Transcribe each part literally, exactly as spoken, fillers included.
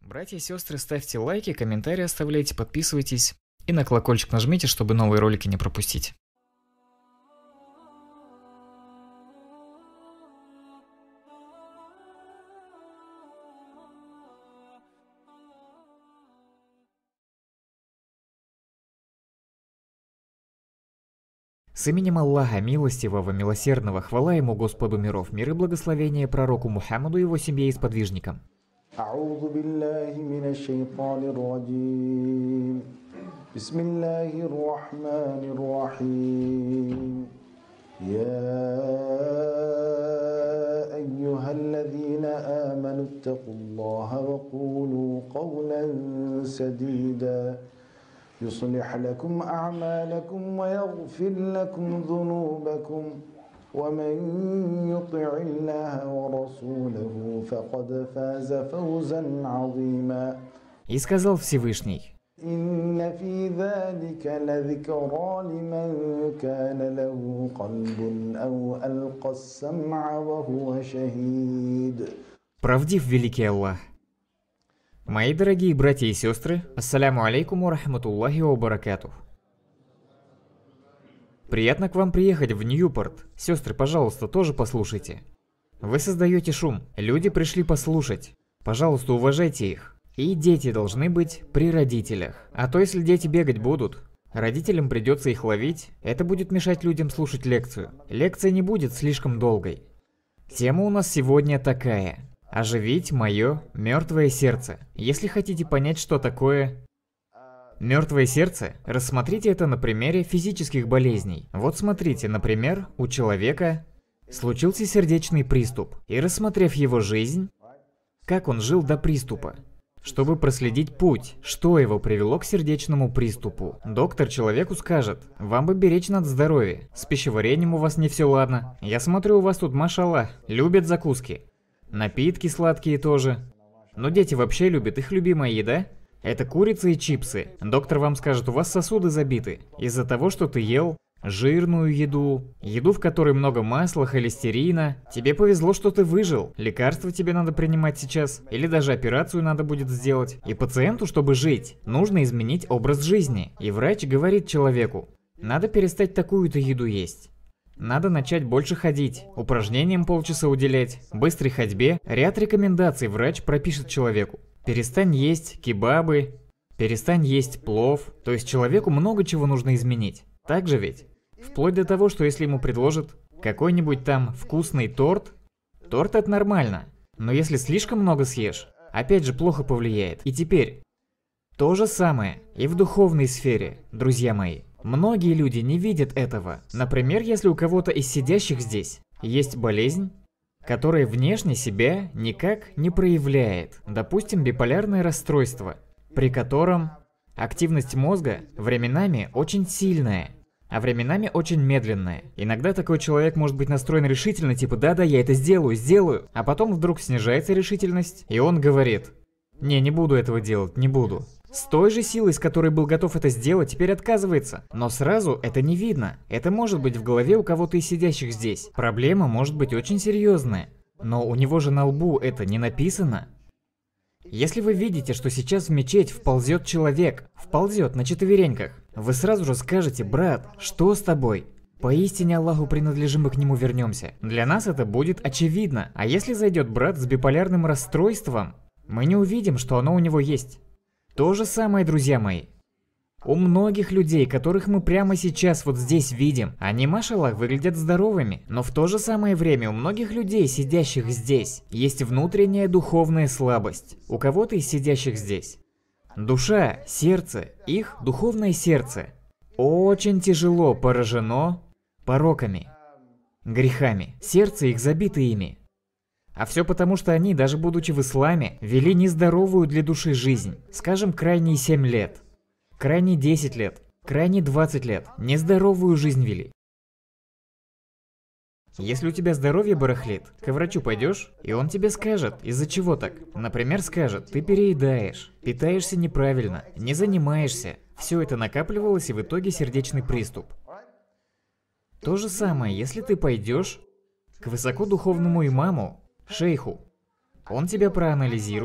Братья и сестры, ставьте лайки, комментарии оставляйте, подписывайтесь и на колокольчик нажмите, чтобы новые ролики не пропустить. С именем Аллаха, милостивого, милосердного, хвала Ему, Господу миров, мир и благословение пророку Мухаммаду и его семье и сподвижникам. أعوذ بالله من الشيطان الرجيم بسم الله الرحمن الرحيم يا أيها الذين آمنوا اتقوا الله وقولوا قولا سديدا يصلح لكم أعمالكم ويغفر لكم ذنوبكم ومن يطع الله ورسوله فقد فاز فوزا عظيما. И сказал Всевышний: إن في ذلك لذكرى لمن كان له قلب أو ألقى السمع وهو شهيد. Правдив великий Аллах. Мои дорогие братья и сестры, ассаляму алейкум ва рахматуллахи ва баракатух. Приятно к вам приехать в Ньюпорт. Сестры, пожалуйста, тоже послушайте. Вы создаете шум, люди пришли послушать. Пожалуйста, уважайте их. И дети должны быть при родителях. А то если дети бегать будут, родителям придется их ловить, это будет мешать людям слушать лекцию. Лекция не будет слишком долгой. Тема у нас сегодня такая: оживить мое мертвое сердце. Если хотите понять, что такое мертвое сердце, рассмотрите это на примере физических болезней. Вот смотрите, например, у человека случился сердечный приступ. И рассмотрев его жизнь, как он жил до приступа, чтобы проследить путь, что его привело к сердечному приступу, доктор человеку скажет: вам бы беречь надо здоровье, с пищеварением у вас не все ладно. Я смотрю, у вас тут, машаллах, любят закуски. Напитки сладкие тоже. Но дети вообще любят, их любимая еда — это курица и чипсы. Доктор вам скажет: у вас сосуды забиты из-за того, что ты ел жирную еду, еду, в которой много масла, холестерина. Тебе повезло, что ты выжил. Лекарства тебе надо принимать сейчас, или даже операцию надо будет сделать. И пациенту, чтобы жить, нужно изменить образ жизни. И врач говорит человеку: надо перестать такую-то еду есть. Надо начать больше ходить, упражнениям полчаса уделять, быстрой ходьбе. Ряд рекомендаций врач пропишет человеку. Перестань есть кебабы, перестань есть плов. То есть человеку много чего нужно изменить. Так же ведь? Вплоть до того, что если ему предложат какой-нибудь там вкусный торт, торт это нормально. Но если слишком много съешь, опять же плохо повлияет. И теперь то же самое и в духовной сфере, друзья мои. Многие люди не видят этого. Например, если у кого-то из сидящих здесь есть болезнь, которая внешне себя никак не проявляет. Допустим, биполярное расстройство, при котором активность мозга временами очень сильная, а временами очень медленная. Иногда такой человек может быть настроен решительно, типа «да-да, я это сделаю, сделаю», а потом вдруг снижается решительность, и он говорит: «Не, не буду этого делать, не буду». С той же силой, с которой был готов это сделать, теперь отказывается. Но сразу это не видно. Это может быть в голове у кого-то из сидящих здесь. Проблема может быть очень серьезная. Но у него же на лбу это не написано. Если вы видите, что сейчас в мечеть вползет человек, вползет на четвереньках, вы сразу же скажете: брат, что с тобой? Поистине Аллаху принадлежим и к нему вернемся. Для нас это будет очевидно. А если зайдет брат с биполярным расстройством, мы не увидим, что оно у него есть. То же самое, друзья мои. У многих людей, которых мы прямо сейчас вот здесь видим, они, машаллах, выглядят здоровыми. Но в то же самое время у многих людей, сидящих здесь, есть внутренняя духовная слабость. У кого-то из сидящих здесь душа, сердце, их духовное сердце очень тяжело поражено пороками, грехами. Сердце их забито ими. А все потому, что они, даже будучи в исламе, вели нездоровую для души жизнь. Скажем, крайние семь лет, крайние десять лет, крайние двадцать лет. Нездоровую жизнь вели. Если у тебя здоровье барахлит, к врачу пойдешь, и он тебе скажет, из-за чего так. Например, скажет: ты переедаешь, питаешься неправильно, не занимаешься. Все это накапливалось, и в итоге сердечный приступ. То же самое, если ты пойдешь к высокодуховному имаму, шейху, он тебя проанализирует,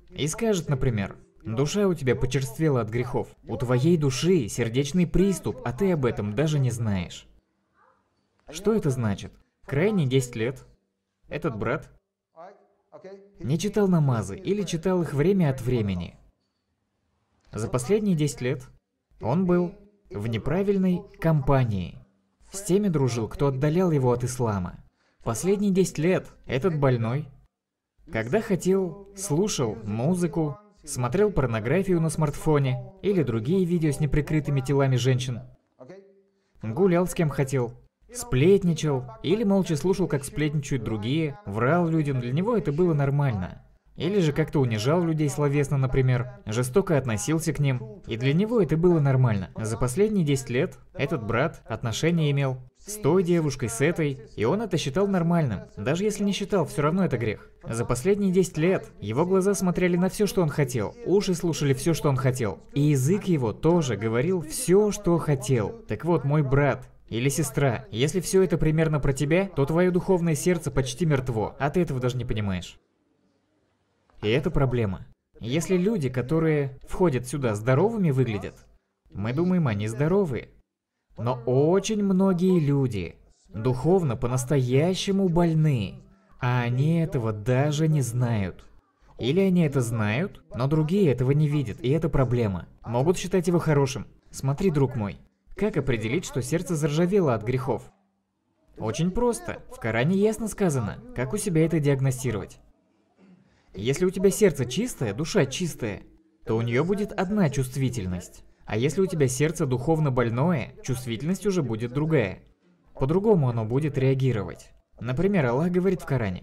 и скажет, например: душа у тебя почерствела от грехов, у твоей души сердечный приступ, а ты об этом даже не знаешь. Что это значит? Крайне десять лет этот брат не читал намазы или читал их время от времени. За последние десять лет он был в неправильной компании. С теми дружил, кто отдалял его от ислама. Последние десять лет этот больной, когда хотел, слушал музыку, смотрел порнографию на смартфоне или другие видео с неприкрытыми телами женщин, гулял с кем хотел, сплетничал или молча слушал, как сплетничают другие, врал людям, для него это было нормально. Или же как-то унижал людей словесно, например, жестоко относился к ним, и для него это было нормально. За последние десять лет этот брат отношения имел с той девушкой, с этой, и он это считал нормальным. Даже если не считал, все равно это грех. За последние десять лет его глаза смотрели на все, что он хотел, уши слушали все, что он хотел, и язык его тоже говорил все, что хотел. Так вот, мой брат или сестра, если все это примерно про тебя, то твое духовное сердце почти мертво, а ты этого даже не понимаешь. И это проблема. Если люди, которые входят сюда, здоровыми выглядят, мы думаем, они здоровые. Но очень многие люди духовно по-настоящему больны, а они этого даже не знают. Или они это знают, но другие этого не видят, и это проблема. Могут считать его хорошим. Смотри, друг мой, как определить, что сердце заржавело от грехов? Очень просто. В Коране ясно сказано, как у себя это диагностировать. Если у тебя сердце чистое, душа чистая, то у нее будет одна чувствительность. А если у тебя сердце духовно больное, чувствительность уже будет другая. По-другому оно будет реагировать. Например, Аллах говорит в Коране: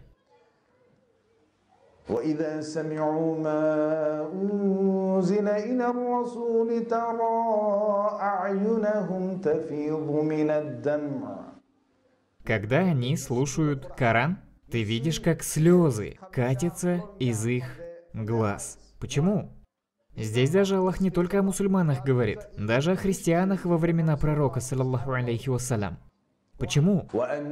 وإذا سمعوا ما أنزل إلى الرسول ترى أعينهم تفيض من الدمع. Когда они слушают Коран, ты видишь, как слезы катятся из их глаз. Почему? Здесь даже Аллах не только о мусульманах говорит, даже о христианах во времена пророка, саллаллаху алейхи вассалям. Почему?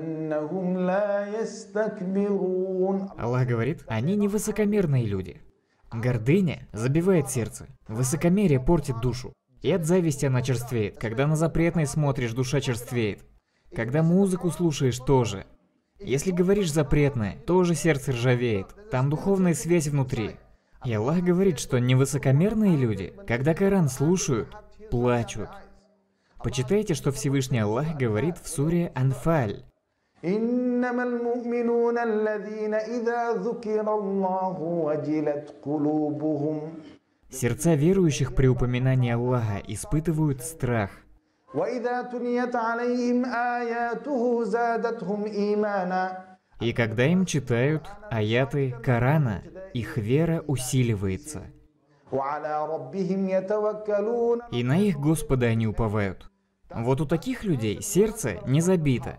Аллах говорит, они не высокомерные люди. Гордыня забивает сердце, высокомерие портит душу. И от зависти она черствеет. Когда на запретное смотришь, душа черствеет. Когда музыку слушаешь, тоже. Если говоришь запретное, тоже сердце ржавеет. Там духовная связь внутри. И Аллах говорит, что невысокомерные люди, когда Коран слушают, плачут. Почитайте, что Всевышний Аллах говорит в суре Анфаль. Сердца верующих при упоминании Аллаха испытывают страх. И когда им читают аяты Корана, их вера усиливается. И на их Господа они уповают. Вот у таких людей сердце не забито.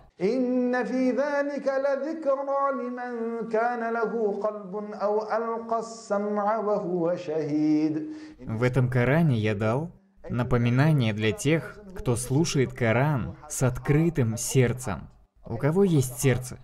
В этом Коране я дал напоминание для тех, кто слушает Коран с открытым сердцем. У кого есть сердце?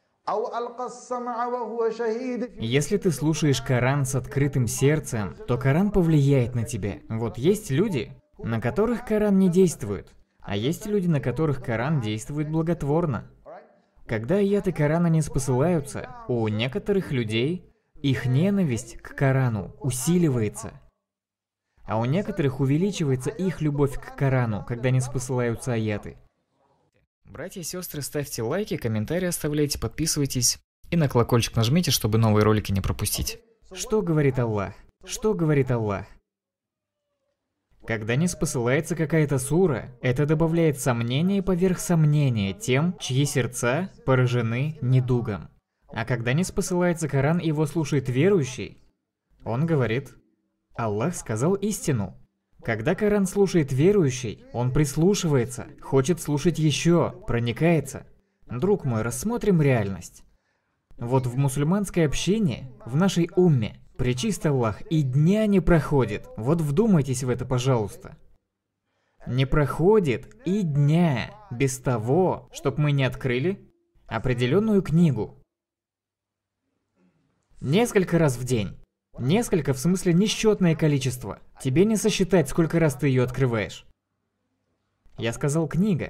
Если ты слушаешь Коран с открытым сердцем, то Коран повлияет на тебя. Вот есть люди, на которых Коран не действует, а есть люди, на которых Коран действует благотворно. Когда аяты Корана не спосылаются, у некоторых людей их ненависть к Корану усиливается. А у некоторых увеличивается их любовь к Корану, когда не спосылаются аяты. Братья и сестры, ставьте лайки, комментарии оставляйте, подписывайтесь и на колокольчик нажмите, чтобы новые ролики не пропустить. Что говорит Аллах? Что говорит Аллах? Когда не спосылается какая-то сура, это добавляет сомнение поверх сомнения тем, чьи сердца поражены недугом. А когда не спосылается Коран и его слушает верующий, он говорит: Аллах сказал истину. Когда Коран слушает верующий, он прислушивается, хочет слушать еще, проникается. Друг мой, рассмотрим реальность. Вот в мусульманской общине, в нашей умме, пречист Аллах, и дня не проходит. Вот вдумайтесь в это, пожалуйста. Не проходит и дня без того, чтобы мы не открыли определенную книгу. Несколько раз в день. Несколько, в смысле несчетное количество. Тебе не сосчитать, сколько раз ты ее открываешь. Я сказал книга.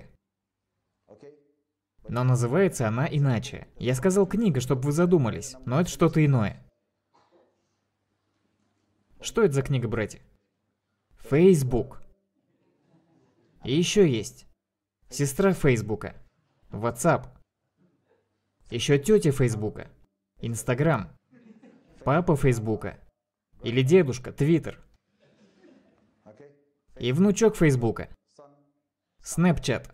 Но называется она иначе. Я сказал книга, чтобы вы задумались, но это что-то иное. Что это за книга, братья? Facebook. И еще есть сестра Фейсбука, WhatsApp, еще тетя Фейсбука, Instagram, папа Фейсбука или дедушка Twitter и внучок Фейсбука, Snapchat.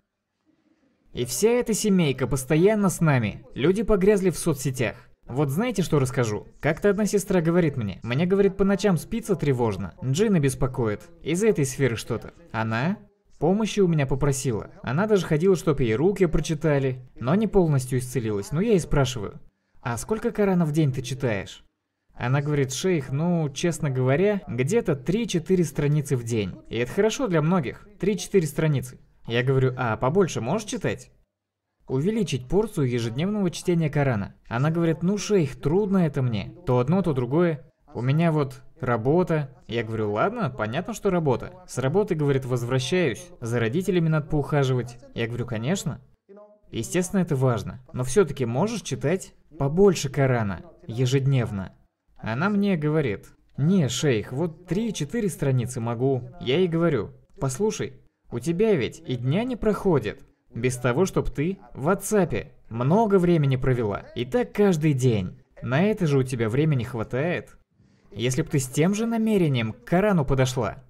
И вся эта семейка постоянно с нами. Люди погрязли в соцсетях. Вот знаете, что расскажу? Как-то одна сестра говорит мне. Мне, говорит, по ночам спится тревожно. Джина беспокоит. Из этой сферы что-то. Она помощи у меня попросила. Она даже ходила, чтоб ей руки прочитали. Но не полностью исцелилась. Но я ей спрашиваю. А сколько Корана в день ты читаешь? Она говорит: шейх, ну, честно говоря, где-то три-четыре страницы в день. И это хорошо для многих. три-четыре страницы. Я говорю: а побольше можешь читать? Увеличить порцию ежедневного чтения Корана. Она говорит: ну, шейх, трудно это мне. То одно, то другое. У меня вот работа. Я говорю: ладно, понятно, что работа. С работы, говорит, возвращаюсь. За родителями надо поухаживать. Я говорю: конечно. Естественно, это важно. Но все-таки можешь читать побольше Корана ежедневно. Она мне говорит: не, шейх, вот три-четыре страницы могу. Я ей говорю: послушай, у тебя ведь и дня не проходит без того, чтоб ты в WhatsApp много времени провела. И так каждый день. На это же у тебя времени хватает. Если б ты с тем же намерением к Корану подошла,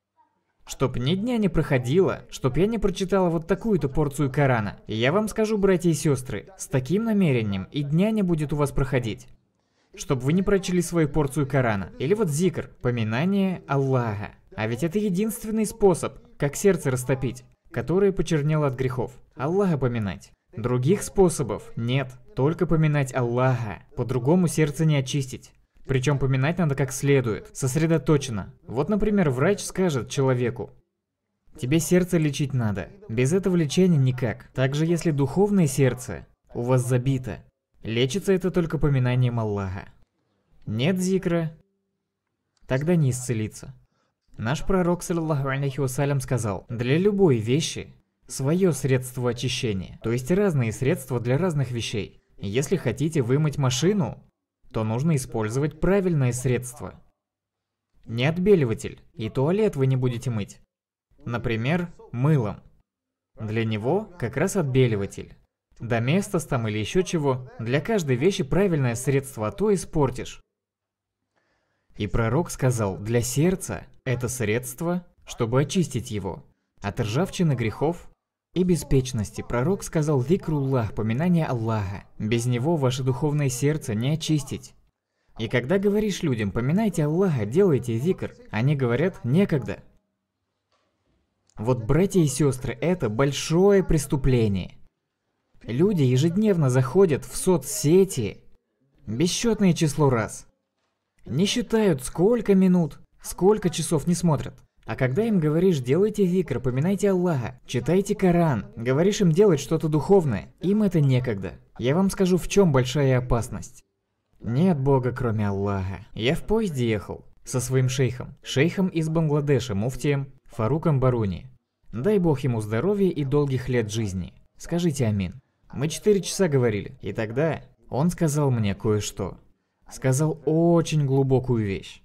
чтоб ни дня не проходило, чтоб я не прочитала вот такую-то порцию Корана. И я вам скажу, братья и сестры, с таким намерением и дня не будет у вас проходить. Чтоб вы не прочли свою порцию Корана. Или вот зикр, поминание Аллаха. А ведь это единственный способ, как сердце растопить, которое почернело от грехов. Аллаха поминать. Других способов нет, только поминать Аллаха. По-другому сердце не очистить. Причем поминать надо как следует, сосредоточенно. Вот, например, врач скажет человеку: тебе сердце лечить надо. Без этого лечения никак. Также, если духовное сердце у вас забито, лечится это только поминанием Аллаха. Нет зикра, тогда не исцелится. Наш пророк, саллаллаху алейхи вассалям, сказал: для любой вещи свое средство очищения. То есть разные средства для разных вещей. Если хотите вымыть машину, то нужно использовать правильное средство. Не отбеливатель, и туалет вы не будете мыть. Например, мылом. Для него как раз отбеливатель. Доместос там или еще чего. Для каждой вещи правильное средство, а то испортишь. И пророк сказал: для сердца это средство, чтобы очистить его от ржавчины грехов и беспечности. Пророк сказал: зикруллах, поминание Аллаха. Без него ваше духовное сердце не очистить. И когда говоришь людям: поминайте Аллаха, делайте зикр, они говорят: некогда. Вот, братья и сестры, это большое преступление. Люди ежедневно заходят в соцсети бесчетное число раз. Не считают, сколько минут, сколько часов не смотрят. А когда им говоришь: делайте зикр, поминайте Аллаха, читайте Коран, говоришь им делать что-то духовное, им это некогда. Я вам скажу, в чем большая опасность. Нет Бога, кроме Аллаха. Я в поезде ехал со своим шейхом, шейхом из Бангладеша, муфтием Фаруком Баруни. Дай Бог ему здоровья и долгих лет жизни. Скажите амин. Мы четыре часа говорили, и тогда он сказал мне кое-что. Сказал очень глубокую вещь.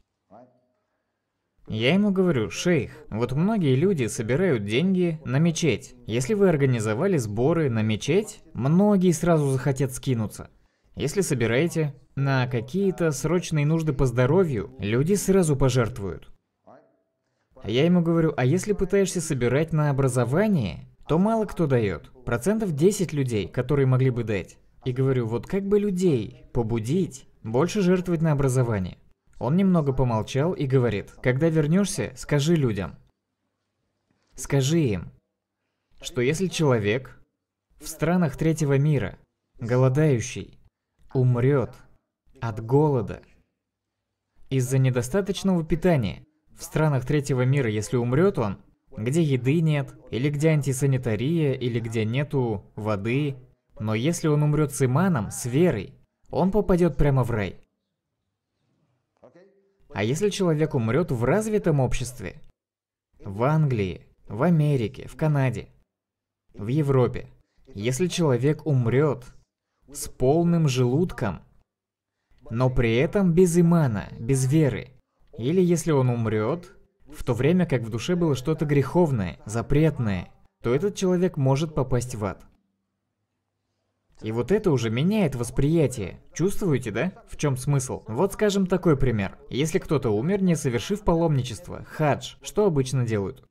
Я ему говорю: шейх, вот многие люди собирают деньги на мечеть. Если вы организовали сборы на мечеть, многие сразу захотят скинуться. Если собираете на какие-то срочные нужды по здоровью, люди сразу пожертвуют. Я ему говорю: а если пытаешься собирать на образование, то мало кто дает. Процентов десять людей, которые могли бы дать. И говорю: вот как бы людей побудить больше жертвовать на образование. Он немного помолчал и говорит: когда вернешься, скажи людям. Скажи им, что если человек в странах третьего мира, голодающий, умрет от голода из-за недостаточного питания, в странах третьего мира, если умрет он, где еды нет, или где антисанитария, или где нету воды, но если он умрет с иманом, с верой, он попадет прямо в рай. А если человек умрет в развитом обществе? В Англии, в Америке, в Канаде, в Европе. Если человек умрет с полным желудком, но при этом без имана, без веры, или если он умрет, в то время как в душе было что-то греховное, запретное, то этот человек может попасть в ад. И вот это уже меняет восприятие. Чувствуете, да? В чем смысл? Вот скажем такой пример. Если кто-то умер, не совершив паломничество, хадж, что обычно делают?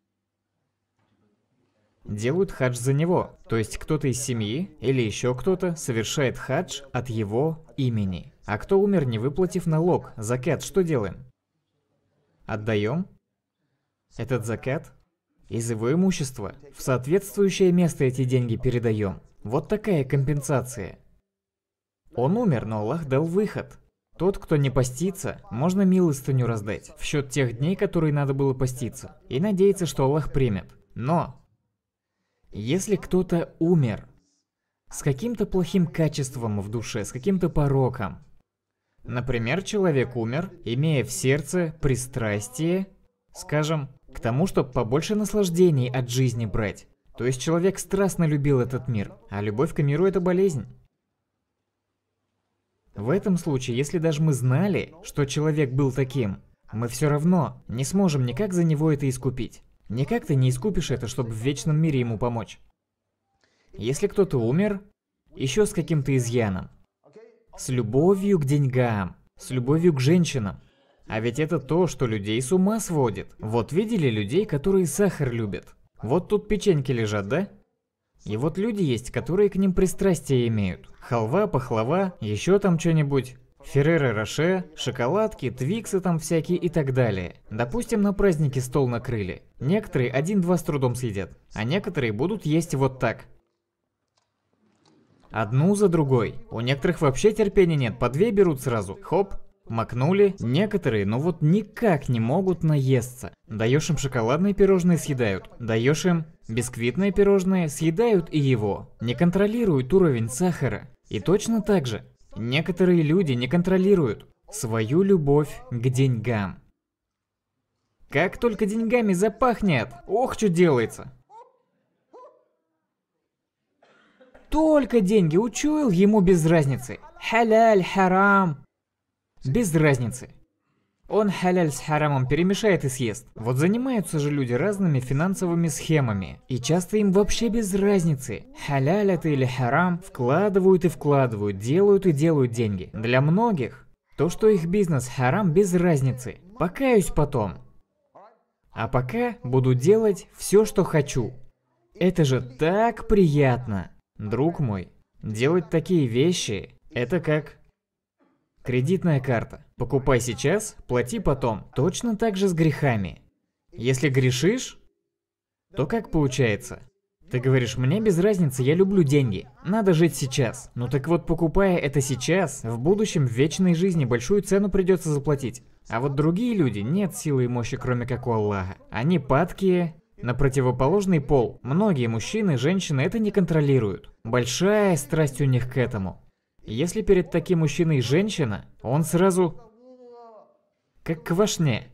Делают хадж за него. То есть кто-то из семьи или еще кто-то совершает хадж от его имени. А кто умер, не выплатив налог, закат, что делаем? Отдаем этот закат из его имущества. В соответствующее место эти деньги передаем. Вот такая компенсация. Он умер, но Аллах дал выход. Тот, кто не постится, можно милостыню раздать в счет тех дней, которые надо было поститься, и надеяться, что Аллах примет. Но если кто-то умер с каким-то плохим качеством в душе, с каким-то пороком, например, человек умер, имея в сердце пристрастие, скажем, к тому, чтобы побольше наслаждений от жизни брать. То есть человек страстно любил этот мир, а любовь к миру – это болезнь. В этом случае, если даже мы знали, что человек был таким, мы все равно не сможем никак за него это искупить. Никак ты не искупишь это, чтобы в вечном мире ему помочь. Если кто-то умер, еще с каким-то изъяном, с любовью к деньгам, с любовью к женщинам, а ведь это то, что людей с ума сводит. Вот видели людей, которые сахар любят? Вот тут печеньки лежат, да? И вот люди есть, которые к ним пристрастие имеют. Халва, пахлава, еще там что-нибудь. Ферреро Роше, шоколадки, твиксы там всякие и так далее. Допустим, на празднике стол накрыли. Некоторые один-два с трудом съедят, а некоторые будут есть вот так. Одну за другой. У некоторых вообще терпения нет, по две берут сразу. Хоп. Макнули. Некоторые, ну вот никак не могут наесться. Даешь им шоколадные пирожные, съедают. Даешь им бисквитные пирожные, съедают и его. Не контролируют уровень сахара. И точно так же некоторые люди не контролируют свою любовь к деньгам. Как только деньгами запахнет, ох, что делается. Только деньги учуял, ему без разницы. Халяль, харам. Без разницы. Он халяль с харамом перемешает и съест. Вот занимаются же люди разными финансовыми схемами. И часто им вообще без разницы. Халяль это или харам. Вкладывают и вкладывают, делают и делают деньги. Для многих то, что их бизнес харам, без разницы. Покаюсь потом. А пока буду делать все, что хочу. Это же так приятно. Друг мой, делать такие вещи, это как кредитная карта. Покупай сейчас, плати потом. Точно так же с грехами. Если грешишь, то как получается? Ты говоришь, мне без разницы, я люблю деньги. Надо жить сейчас. Ну так вот, покупая это сейчас, в будущем в вечной жизни большую цену придется заплатить. А вот другие люди, нет силы и мощи, кроме как у Аллаха. Они падкие на противоположный пол. Многие мужчины, женщины это не контролируют. Большая страсть у них к этому. Если перед таким мужчиной женщина, он сразу как квашня.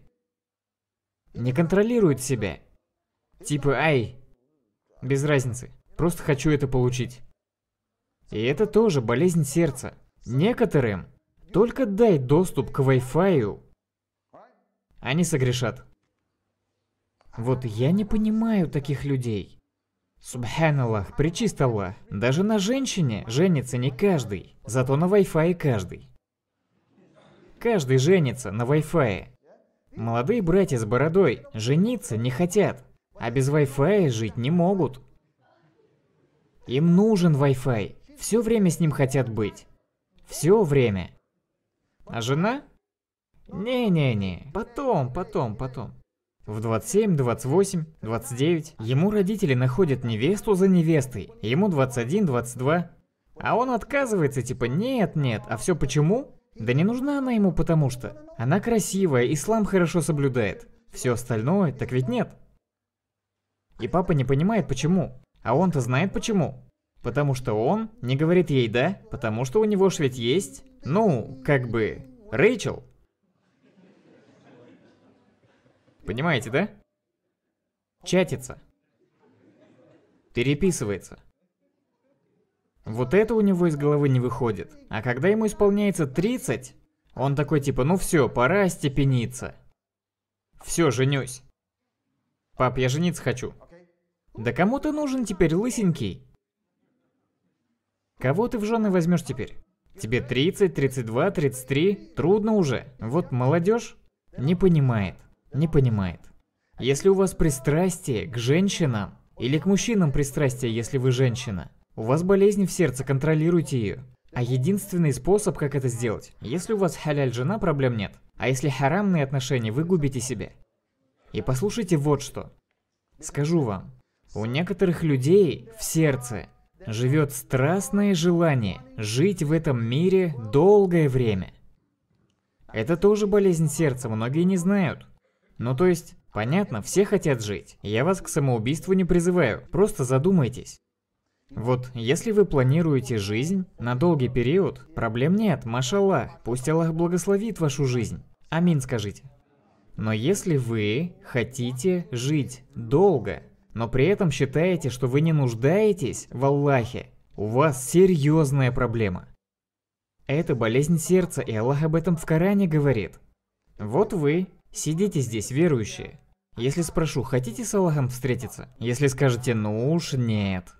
Не контролирует себя. Типа, ай, без разницы, просто хочу это получить. И это тоже болезнь сердца. Некоторым только дай доступ к Wi-Fi, они согрешат. Вот я не понимаю таких людей. Субханаллах, пречист Аллах. Даже на женщине женится не каждый, зато на Wi-Fi каждый. Каждый женится на Wi-Fi. Молодые братья с бородой жениться не хотят, а без Wi-Fi жить не могут. Им нужен Wi-Fi, все время с ним хотят быть. Все время. А жена? Не-не-не, потом, потом, потом. В двадцать семь, двадцать восемь, двадцать девять ему родители находят невесту за невестой. Ему двадцать один, двадцать два. А он отказывается, типа нет, нет. А все почему? Да не нужна она ему, потому что она красивая, ислам хорошо соблюдает. Все остальное, так ведь нет. И папа не понимает почему. А он-то знает почему. Потому что он не говорит ей да, потому что у него ж ведь есть, ну, как бы, Рэйчел. Понимаете, да? Чатится. Переписывается. Вот это у него из головы не выходит. А когда ему исполняется тридцать, он такой типа, ну все, пора остепениться. Все, женюсь. Пап, я жениться хочу. Да кому ты нужен теперь, лысенький? Кого ты в жены возьмешь теперь? Тебе тридцать, тридцать два, тридцать три, трудно уже. Вот молодежь не понимает, не понимает. Если у вас пристрастие к женщинам, или к мужчинам пристрастие, если вы женщина, у вас болезнь в сердце, контролируйте ее. А единственный способ, как это сделать, если у вас халяль жена, проблем нет. А если харамные отношения, вы губите себя. И послушайте вот что. Скажу вам, у некоторых людей в сердце живет страстное желание жить в этом мире долгое время. Это тоже болезнь сердца, многие не знают. Ну то есть, понятно, все хотят жить. Я вас к самоубийству не призываю, просто задумайтесь. Вот, если вы планируете жизнь на долгий период, проблем нет, машаллах, пусть Аллах благословит вашу жизнь. Аминь скажите. Но если вы хотите жить долго, но при этом считаете, что вы не нуждаетесь в Аллахе, у вас серьезная проблема. Это болезнь сердца, и Аллах об этом в Коране говорит. Вот вы сидите здесь, верующие. Если спрошу, хотите с Аллахом встретиться? Если скажете, ну уж нет.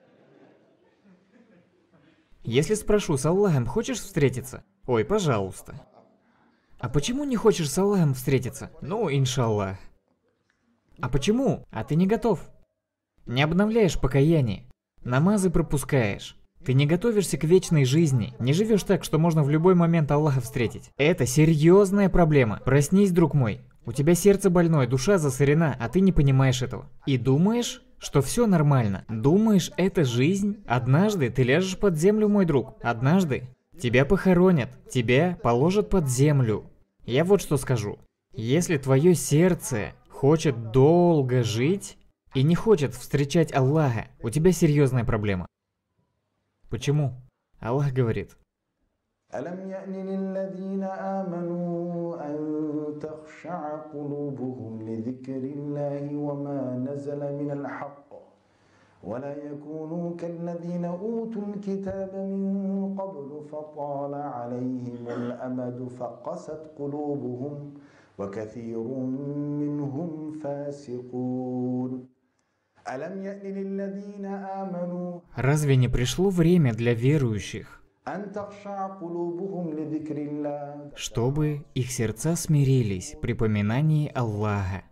Если спрошу, с Аллахом хочешь встретиться? Ой, пожалуйста. А почему не хочешь с Аллахом встретиться? Ну, иншаллах. А почему? А ты не готов. Не обновляешь покаяние. Намазы пропускаешь. Ты не готовишься к вечной жизни. Не живешь так, что можно в любой момент Аллаха встретить. Это серьезная проблема. Проснись, друг мой. У тебя сердце больное, душа засорена, а ты не понимаешь этого. И думаешь, что все нормально. Думаешь, это жизнь? Однажды ты ляжешь под землю, мой друг. Однажды тебя похоронят. Тебя положат под землю. Я вот что скажу. Если твое сердце хочет долго жить и не хочет встречать Аллаха, у тебя серьезная проблема. Почему? Аллах говорит. ألم يأن للذين آمنوا أن تخشع قلوبهم لذكر الله وما نزل من الحق ولا يكونوا كالذين أوتوا الكتاب من قبل فطال عليهم الأمد فقست قلوبهم وكثير منهم فاسقون. ألم يأن للذين آمنوا Разве не пришло время для верующих, чтобы их сердца смирились при поминании Аллаха,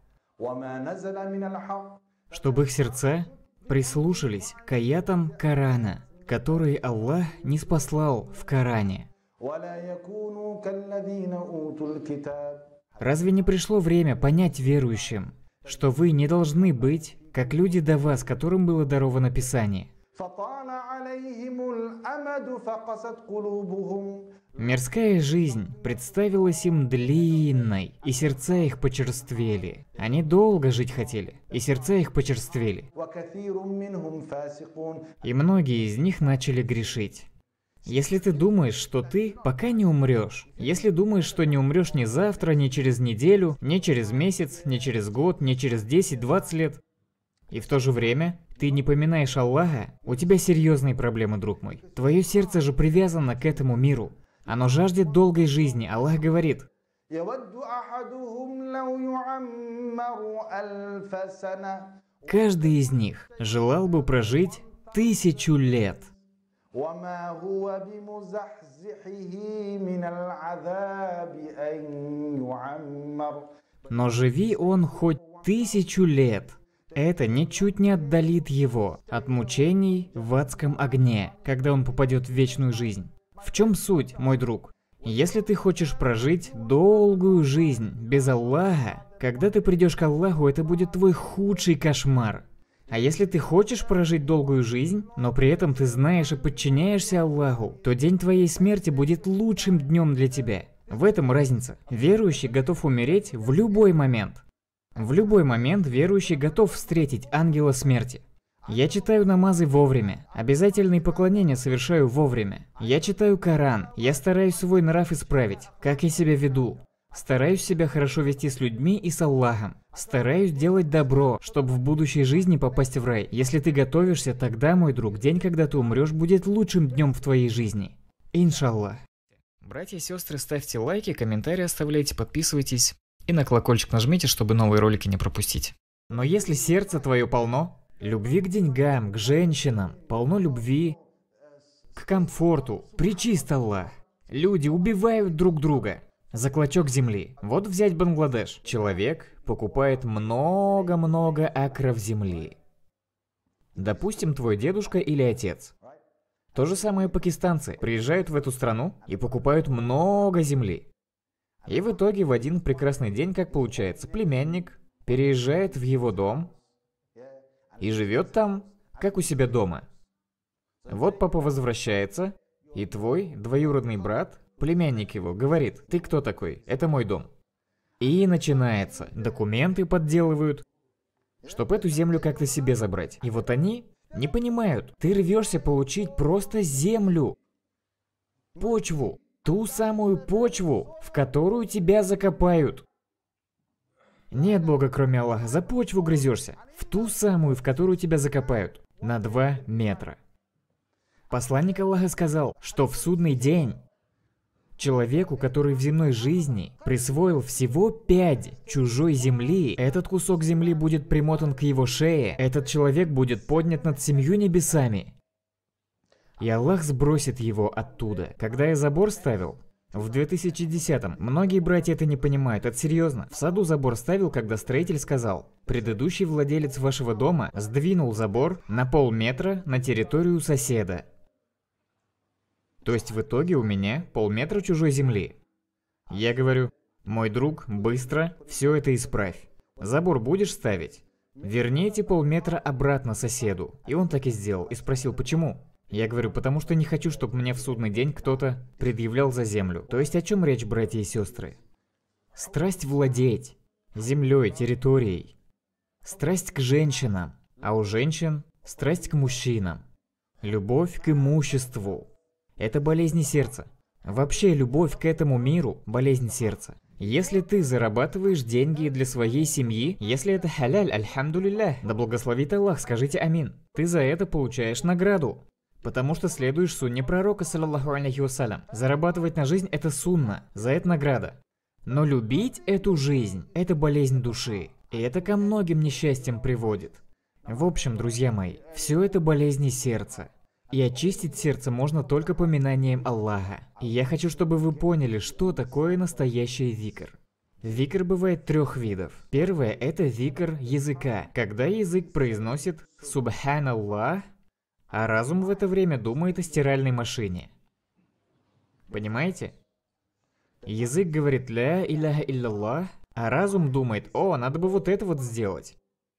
чтобы их сердца прислушались к аятам Корана, которые Аллах не спаслал в Коране? Разве не пришло время понять верующим, что вы не должны быть, как люди до вас, которым было даровано Писание? Мирская жизнь представилась им длинной, и сердца их почерствели. Они долго жить хотели, и сердца их почерствели. И многие из них начали грешить. Если ты думаешь, что ты пока не умрешь, если думаешь, что не умрешь ни завтра, ни через неделю, ни через месяц, ни через год, ни через десять-двадцать лет, и в то же время ты не поминаешь Аллаха, у тебя серьезные проблемы, друг мой. Твое сердце же привязано к этому миру. Оно жаждет долгой жизни. Аллах говорит. Каждый из них желал бы прожить тысячу лет. Но живи он хоть тысячу лет. Это ничуть не отдалит его от мучений в адском огне, когда он попадет в вечную жизнь. В чем суть, мой друг? Если ты хочешь прожить долгую жизнь без Аллаха, когда ты придешь к Аллаху, это будет твой худший кошмар. А если ты хочешь прожить долгую жизнь, но при этом ты знаешь и подчиняешься Аллаху, то день твоей смерти будет лучшим днем для тебя. В этом разница. Верующий готов умереть в любой момент. В любой момент верующий готов встретить ангела смерти. Я читаю намазы вовремя, обязательные поклонения совершаю вовремя. Я читаю Коран, я стараюсь свой нрав исправить, как я себя веду. Стараюсь себя хорошо вести с людьми и с Аллахом. Стараюсь делать добро, чтобы в будущей жизни попасть в рай. Если ты готовишься, тогда, мой друг, день, когда ты умрешь, будет лучшим днем в твоей жизни. Иншаллах. Братья и сестры, ставьте лайки, комментарии оставляйте, подписывайтесь. И на колокольчик нажмите, чтобы новые ролики не пропустить. Но если сердце твое полно, любви к деньгам, к женщинам, полно любви, к комфорту, причист Аллах. Люди убивают друг друга за клочок земли. Вот взять Бангладеш. Человек покупает много-много акров земли. Допустим, твой дедушка или отец. То же самое пакистанцы приезжают в эту страну и покупают много земли. И в итоге в один прекрасный день, как получается, племянник переезжает в его дом и живет там, как у себя дома. Вот папа возвращается, и твой двоюродный брат, племянник его, говорит: «Ты кто такой? Это мой дом». И начинается. Документы подделывают, чтобы эту землю как-то себе забрать. И вот они не понимают. Ты рвешься получить просто землю. Почву. Ту самую почву, в которую тебя закопают. Нет Бога, кроме Аллаха. За почву грызешься. В ту самую, в которую тебя закопают. На два метра. Посланник Аллаха сказал, что в судный день человеку, который в земной жизни присвоил всего пять чужой земли, этот кусок земли будет примотан к его шее, этот человек будет поднят над семью небесами. И Аллах сбросит его оттуда. Когда я забор ставил в две тысячи десятом, многие братья это не понимают, это серьезно. В саду забор ставил, когда строитель сказал: предыдущий владелец вашего дома сдвинул забор на полметра на территорию соседа. То есть в итоге у меня полметра чужой земли. Я говорю: мой друг, быстро все это исправь. Забор будешь ставить? Верни эти полметра обратно соседу. И он так и сделал, и спросил, почему? Я говорю: потому что не хочу, чтобы мне в судный день кто-то предъявлял за землю. То есть о чем речь, братья и сестры? Страсть владеть землей, территорией. Страсть к женщинам, а у женщин страсть к мужчинам. Любовь к имуществу. Это болезнь сердца. Вообще, любовь к этому миру – болезнь сердца. Если ты зарабатываешь деньги для своей семьи, если это халяль, альхамдулиллях, да благословит Аллах, скажите амин, ты за это получаешь награду. Потому что следуешь сунне пророка, саллаллаху алейхи вассалям. Зарабатывать на жизнь – это сунна, за это награда. Но любить эту жизнь – это болезнь души. И это ко многим несчастьям приводит. В общем, друзья мои, все это болезни сердца. И очистить сердце можно только поминанием Аллаха. И я хочу, чтобы вы поняли, что такое настоящий зикр. Зикр бывает трех видов. Первое – это зикр языка, когда язык произносит «Субханаллах», а разум в это время думает о стиральной машине. Понимаете? Язык говорит «Ля илляха илляллах», а разум думает: «О, надо бы вот это вот сделать».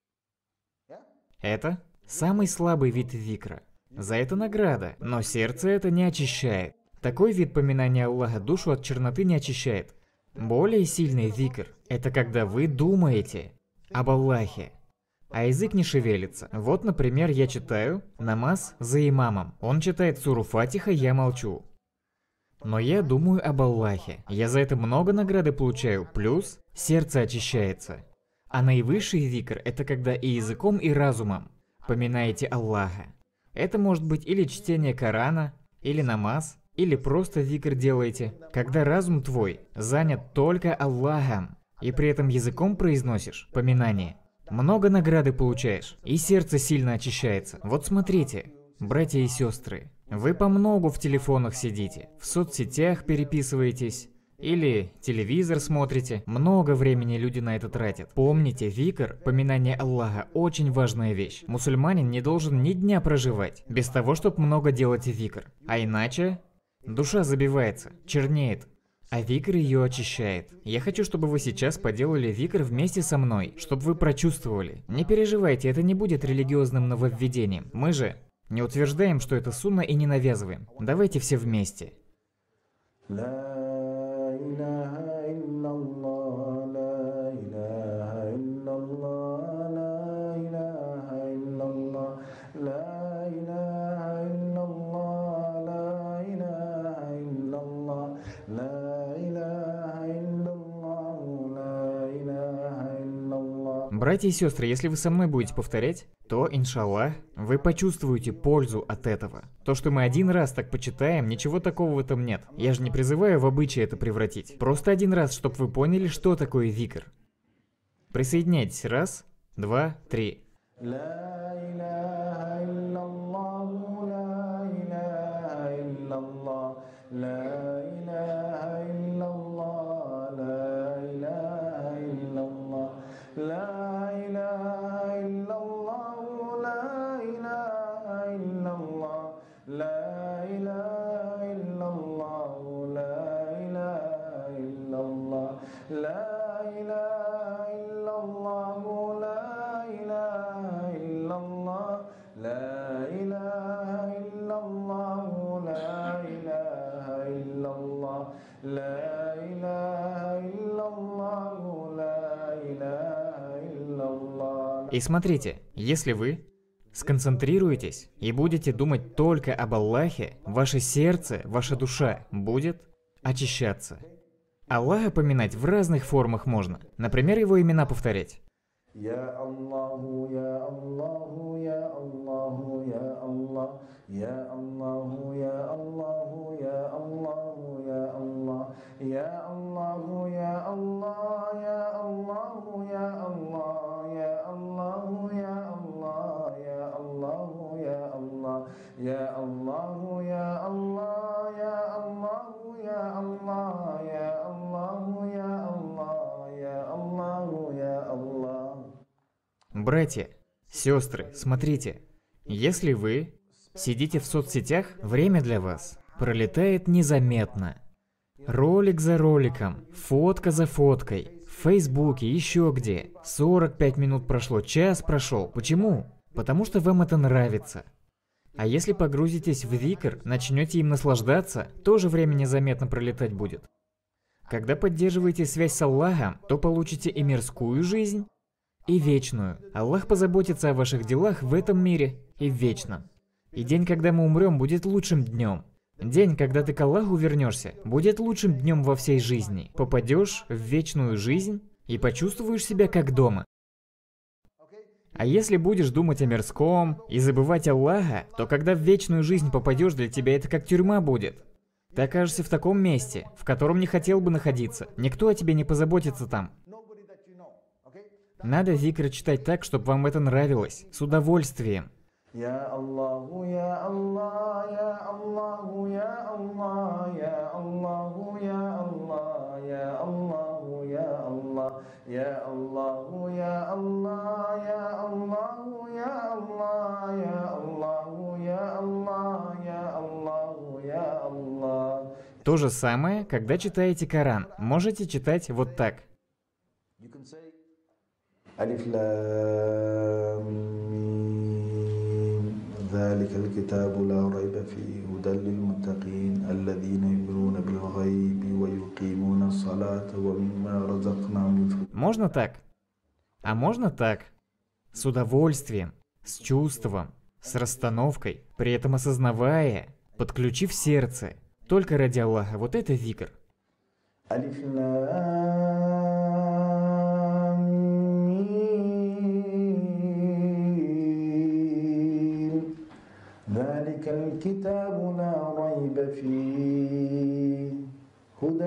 Это самый слабый вид зикра. За это награда, но сердце это не очищает. Такой вид поминания Аллаха душу от черноты не очищает. Более сильный зикр – это когда вы думаете об Аллахе, а язык не шевелится. Вот, например, я читаю намаз за имамом. Он читает суру Фатиха, я молчу. Но я думаю об Аллахе. Я за это много награды получаю, плюс сердце очищается. А наивысший зикр – это когда и языком, и разумом поминаете Аллаха. Это может быть или чтение Корана, или намаз, или просто зикр делаете, когда разум твой занят только Аллахом, и при этом языком произносишь поминание. Много награды получаешь, и сердце сильно очищается. Вот смотрите, братья и сестры, вы помногу в телефонах сидите, в соцсетях переписываетесь, или телевизор смотрите. Много времени люди на это тратят. Помните, зикр, поминание Аллаха, очень важная вещь. Мусульманин не должен ни дня проживать без того, чтобы много делать зикр. А иначе душа забивается, чернеет. А зикр ее очищает. Я хочу, чтобы вы сейчас поделали зикр вместе со мной, чтобы вы прочувствовали. Не переживайте, это не будет религиозным нововведением. Мы же не утверждаем, что это сунна, и не навязываем. Давайте все вместе. Братья и сестры, если вы со мной будете повторять, то, иншаллах, вы почувствуете пользу от этого. То, что мы один раз так почитаем, ничего такого в этом нет. Я же не призываю в обычай это превратить. Просто один раз, чтобы вы поняли, что такое зикр. Присоединяйтесь. Раз, два, три. И смотрите, если вы сконцентрируетесь и будете думать только об Аллахе, ваше сердце, ваша душа будет очищаться. Аллаха поминать в разных формах можно. Например, его имена повторять. Я Аллаху, я Аллаху, я Аллаху, я Аллах, я Аллаху, я Аллаху, я Аллаху, я Аллах, я Аллаху, я Аллах, я Аллаху, я Аллах, я Аллаху, я Аллах, я Аллаху, я Аллах, я Аллаху, я Аллах, я Аллаху, я Аллах, я Аллаху, я Аллах, я Аллаху, я Аллах. Братья, сестры, смотрите, если вы сидите в соцсетях, время для вас пролетает незаметно. Ролик за роликом, фотка за фоткой, в Фейсбуке, еще где. сорок пять минут прошло, час прошел. Почему? Потому что вам это нравится. А если погрузитесь в зикр, начнете им наслаждаться, тоже время незаметно пролетать будет. Когда поддерживаете связь с Аллахом, то получите и мирскую жизнь, и вечную. Аллах позаботится о ваших делах в этом мире и в вечном. И день, когда мы умрем, будет лучшим днем. День, когда ты к Аллаху вернешься, будет лучшим днем во всей жизни. Попадешь в вечную жизнь и почувствуешь себя как дома. А если будешь думать о мирском и забывать Аллаха, то когда в вечную жизнь попадешь, для тебя это как тюрьма будет. Ты окажешься в таком месте, в котором не хотел бы находиться. Никто о тебе не позаботится там. Надо зикр читать так, чтобы вам это нравилось, с удовольствием. Я Аллаху, я Аллах, я Аллаху, я Аллах, я Аллаху, я Аллах, я Аллаху, я Аллах, я Аллаху, я Аллах, я Аллаху, я Аллах, я Аллаху, я Аллах, я Аллаху, я Аллах. То же самое, когда читаете Коран. Можете читать вот так. Алиф лам мим. ذلك الكتاب لا ريب فيه هدى للمتقين الذين يؤمنون بالغيب ويقيمون الصلاة ومما رزقناهم ينفقون. Можно так? А можно так? С удовольствием, с чувством, с расстановкой, при этом осознавая, подключив сердце. Только ради Аллаха. Вот это зикр. Алиф лам мим. ذلك الكتاب لا ريب فيه هدى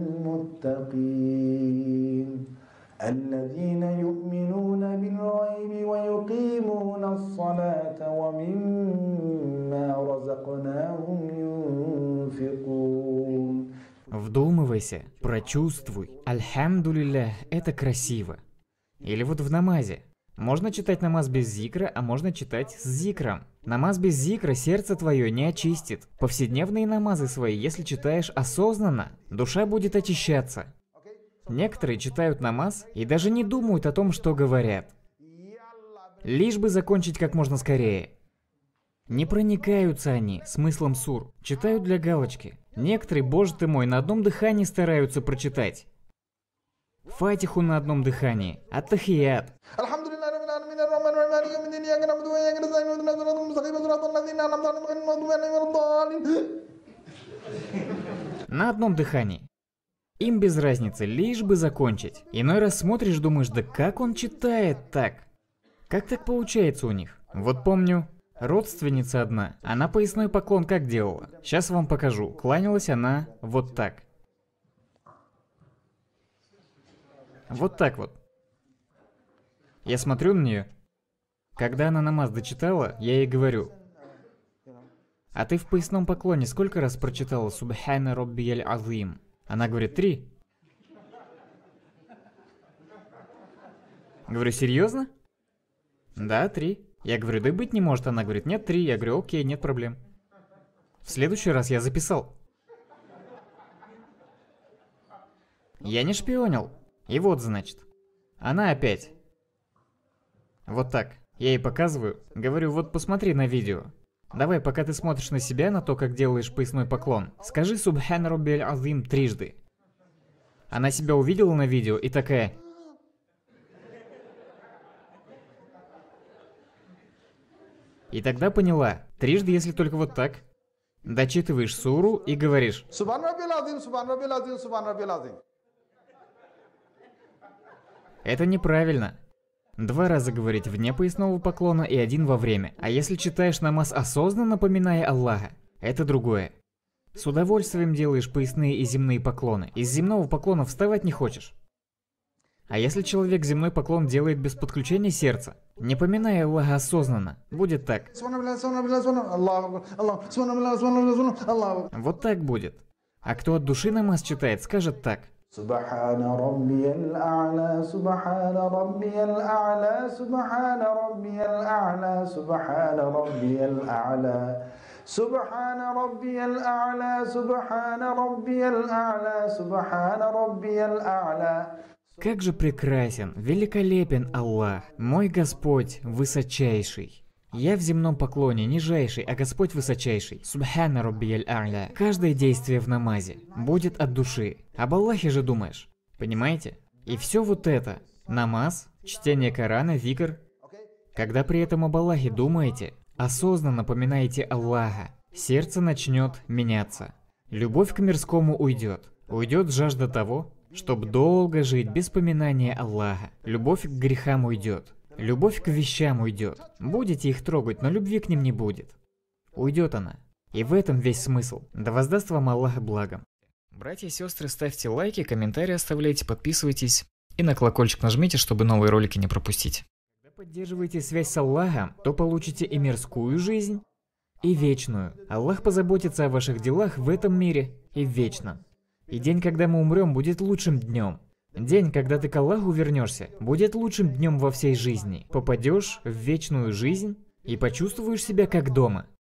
للمتقين الذين يؤمنون بالغيب ويقيمون الصلاة ومما رزقناهم ينفقون. Вдумывайся, прочувствуй. Альхамдулиллях, это красиво. Или вот в намазе. Можно читать намаз без зикра, а можно читать с зикром. Намаз без зикра сердце твое не очистит. Повседневные намазы свои, если читаешь осознанно, душа будет очищаться. Некоторые читают намаз и даже не думают о том, что говорят. Лишь бы закончить как можно скорее. Не проникаются они смыслом сур, читают для галочки. Некоторые, боже ты мой, на одном дыхании стараются прочитать. Фатиху на одном дыхании, ат-тахият. На одном дыхании. Им без разницы, лишь бы закончить. Иной раз смотришь, думаешь, да как он читает так? Как так получается у них? Вот помню, родственница одна, она поясной поклон как делала? Сейчас вам покажу. Кланялась она вот так. Вот так вот. Я смотрю на нее. Когда она намаз дочитала, я ей говорю: а ты в поясном поклоне сколько раз прочитала «Субхана Роббияль Азим»? Она говорит: три. Говорю: серьезно? Да, три. Я говорю: да быть не может. Она говорит: нет, три. Я говорю: окей, нет проблем. В следующий раз я записал. Я не шпионил. И вот, значит, она опять. Вот так. Я ей показываю. Говорю: вот посмотри на видео. Давай, пока ты смотришь на себя, на то, как делаешь поясной поклон, скажи «Субхан Роббияль Азим» трижды. Она себя увидела на видео и такая: и тогда поняла, трижды, если только вот так. Дочитываешь суру и говоришь: Субхан Роббияль Азим, Субхан Роббияль Азим, Субхан Роббияль Азим. Это неправильно. Два раза говорить вне поясного поклона и один во время. А если читаешь намаз осознанно, поминая Аллаха, это другое. С удовольствием делаешь поясные и земные поклоны. Из земного поклона вставать не хочешь. А если человек земной поклон делает без подключения сердца, не поминая Аллаха осознанно, будет так. Вот так будет. А кто от души намаз читает, скажет так. Субхана Роббияль А'ля, Субхана Роббияль А'ля, Субхана Роббияль А'ля, Субхана Роббияль А'ля, Субхана Роббияль А'ля, Субхана Роббияль А'ля, Субхана Роббияль А'ля. Как же прекрасен, великолепен Аллах, мой Господь высочайший. Я в земном поклоне нижайший, а Господь высочайший. Субхана Роббияль А'ля. Каждое действие в намазе будет от души. Об Аллахе же думаешь. Понимаете? И все вот это. Намаз, чтение Корана, зикр. Когда при этом об Аллахе думаете, осознанно поминаете Аллаха, сердце начнет меняться. Любовь к мирскому уйдет. Уйдет жажда того, чтобы долго жить без поминания Аллаха. Любовь к грехам уйдет. Любовь к вещам уйдет. Будете их трогать, но любви к ним не будет. Уйдет она. И в этом весь смысл. Да воздаст вам Аллах благом. Братья и сестры, ставьте лайки, комментарии оставляйте, подписывайтесь. И на колокольчик нажмите, чтобы новые ролики не пропустить. Когда поддерживаете связь с Аллахом, то получите и мирскую жизнь, и вечную. Аллах позаботится о ваших делах в этом мире и в вечном. И день, когда мы умрем, будет лучшим днем. День, когда ты к Аллаху вернешься, будет лучшим днем во всей жизни. Попадешь в вечную жизнь и почувствуешь себя как дома.